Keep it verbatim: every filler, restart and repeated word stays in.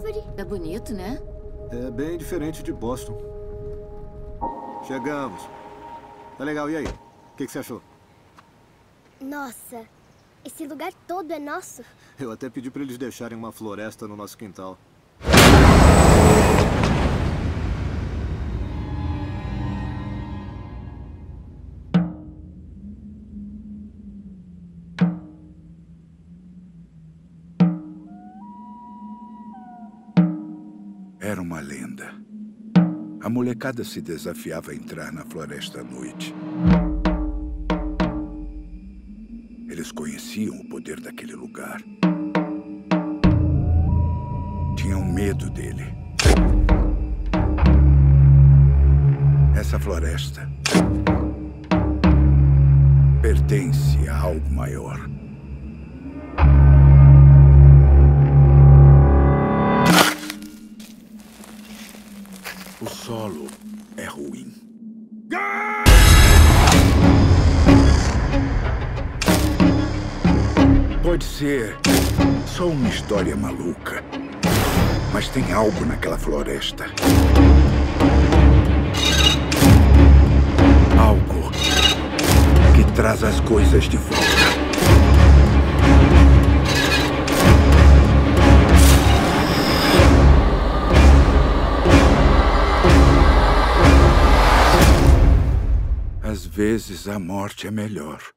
árvore. É bonito, né? É bem diferente de Boston. Chegamos. Tá legal, e aí? O que, que você achou? Nossa, esse lugar todo é nosso. Eu até pedi pra eles deixarem uma floresta no nosso quintal. Era uma lenda. A molecada se desafiava a entrar na floresta à noite. Eles conheciam o poder daquele lugar. Tinham medo dele. Essa floresta pertence a algo maior. O solo é ruim. Pode ser só uma história maluca, mas tem algo naquela floresta. Algo que traz as coisas de volta. Às vezes a morte é melhor.